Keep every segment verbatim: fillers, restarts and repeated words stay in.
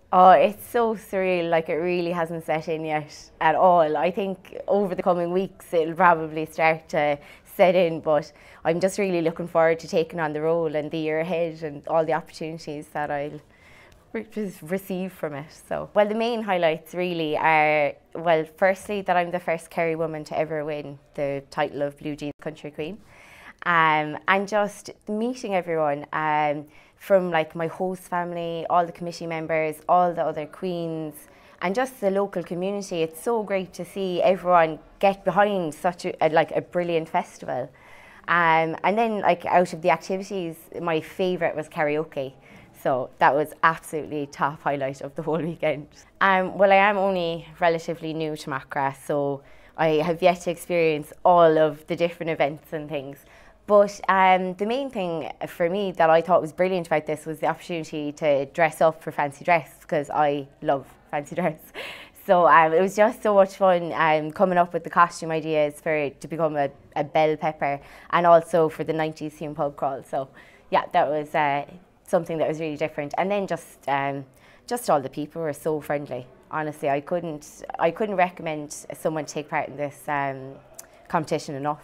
Oh, it's so surreal, like it really hasn't set in yet at all. I think over the coming weeks it'll probably start to set in, but I'm just really looking forward to taking on the role and the year ahead and all the opportunities that I'll re receive from it. So, well, the main highlights really are, well, firstly that I'm the first Kerry woman to ever win the title of Blue Jeans Country Queen. Um, and just meeting everyone um, from like my host family, all the committee members, all the other queens, and just the local community. It's so great to see everyone get behind such a, a like a brilliant festival. Um, and then like out of the activities, my favourite was karaoke. So that was absolutely top highlight of the whole weekend. Um, well, I am only relatively new to Macra, so I have yet to experience all of the different events and things. But um, the main thing for me that I thought was brilliant about this was the opportunity to dress up for fancy dress, because I love fancy dress. So um, it was just so much fun um, coming up with the costume ideas for it to become a, a bell pepper, and also for the nineties theme pub crawl. So yeah, that was uh, something that was really different. And then just um, just all the people were so friendly. Honestly, I couldn't I couldn't recommend someone to take part in this um, competition enough.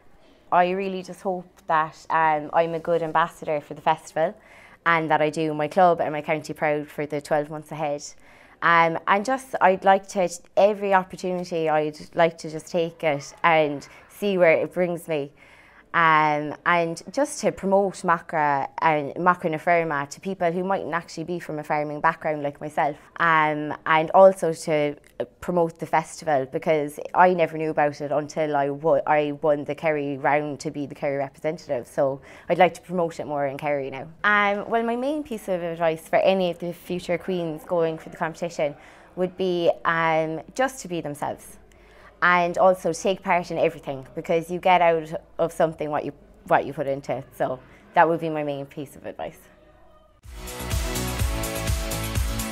I really just hope that um, I'm a good ambassador for the festival, and that I do my club and my county proud for the twelve months ahead. Um, and just, I'd like to, every opportunity, I'd like to just take it and see where it brings me. Um, and just to promote Macra and Macra na Ferma to people who mightn't actually be from a farming background like myself. Um, and also to promote the festival, because I never knew about it until I, I won the Kerry round to be the Kerry representative. So I'd like to promote it more in Kerry now. Um, well, my main piece of advice for any of the future queens going for the competition would be um, just to be themselves. And also take part in everything, because you get out of something what you what you put into it. So that would be my main piece of advice.